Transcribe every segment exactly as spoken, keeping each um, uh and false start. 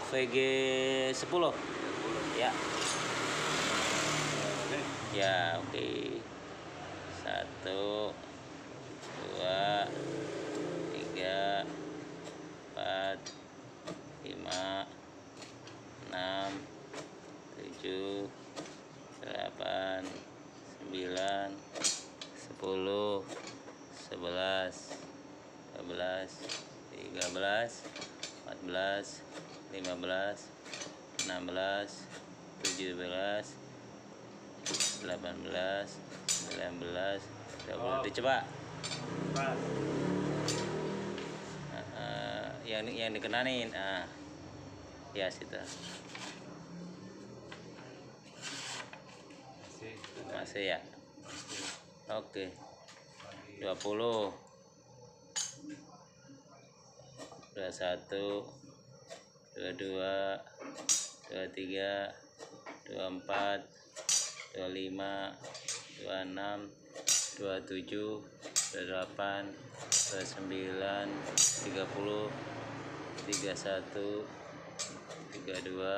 V G sepuluh. Ya. Ya, oke. Okay. Satu, dua, tiga, empat, lima, enam, tujuh, delapan, sembilan, sepuluh, sebelas, dua belas, tiga belas, empat belas, lima belas, enam belas, tujuh belas, delapan belas, sembilan belas, dua puluh. Dicoba. Uh, yang yang dikenanin. Ah. Ya, situ. Masih ya. Oke. dua puluh. dua puluh satu, dua puluh dua, dua puluh tiga, dua puluh empat, dua puluh lima, dua puluh enam, dua puluh tujuh, dua puluh delapan, dua puluh sembilan, tiga puluh, tiga puluh satu, tiga puluh dua.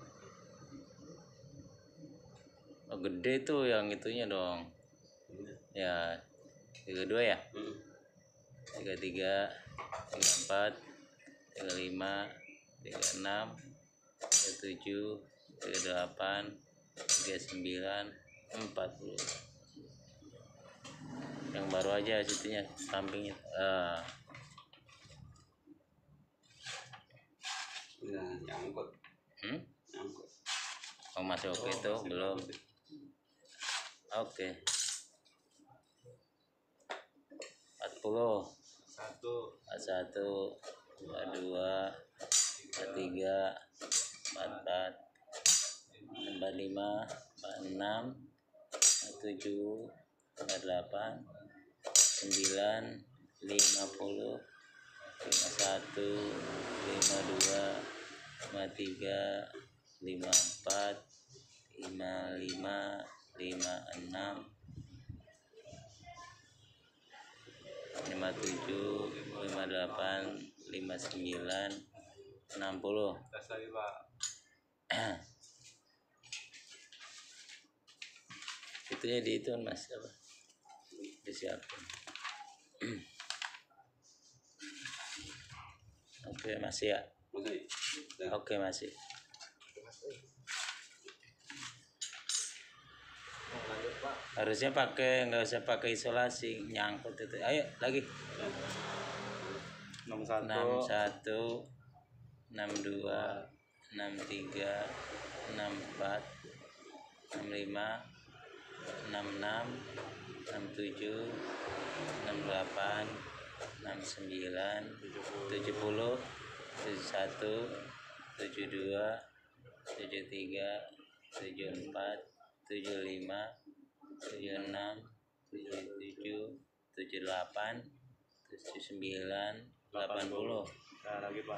Oh, gede tuh yang itunya dong. Ya, tiga puluh dua ya? tiga puluh tiga, tiga puluh empat, tiga puluh lima, tiga puluh enam, tiga puluh tujuh, tiga puluh delapan, tiga puluh sembilan, empat puluh. Yang baru aja situnya, sampingnya. Uh. Nah, nyangkut. Hmm? Nyangkut. Oh, masih oke okay, tuh, belum. Oke. Okay. empat puluh. Satu. Satu, dua, dua, empat tiga, empat empat, empat lima, empat enam, empat tujuh, empat delapan, sembilan, lima puluh, lima satu, lima dua, lima tiga, lima empat, lima lima, lima enam, lima tujuh, lima delapan, lima sembilan, enam puluh. Itunya di itu Mas apa? Disiapin. Oke, masih ya? Oke, masih. Harusnya pakai, nggak usah pakai isolasi, nyangkut itu. Ayo lagi. enam satu, enam dua, enam tiga, enam empat, enam lima, enam enam, enam tujuh, enam delapan, enam sembilan, tujuh puluh, tujuh satu, tujuh dua, tujuh tiga, tujuh empat, tujuh lima, tujuh enam, tujuh tujuh, tujuh delapan, tujuh sembilan, delapan puluh. Nah, lagi Pak.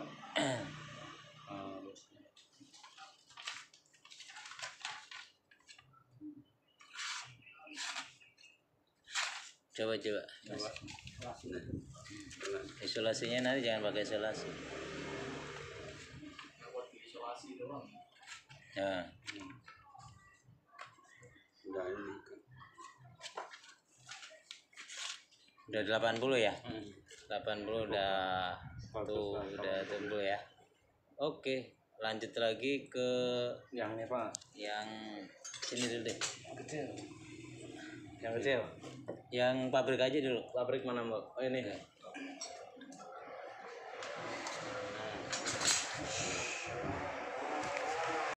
Coba coba. Mas. Isolasinya nanti jangan pakai isolasi. Isolasi doang. Ya. Udah ini kan. Udah delapan puluh ya? Hmm. delapan puluh udah tuh udah tumbuh ya. Oke, lanjut lagi ke yang ini Pak. Yang sini dulu deh. Kecil. Yang kecil. Yang pabrik aja dulu. Pabrik mana Mbak? Oh ini.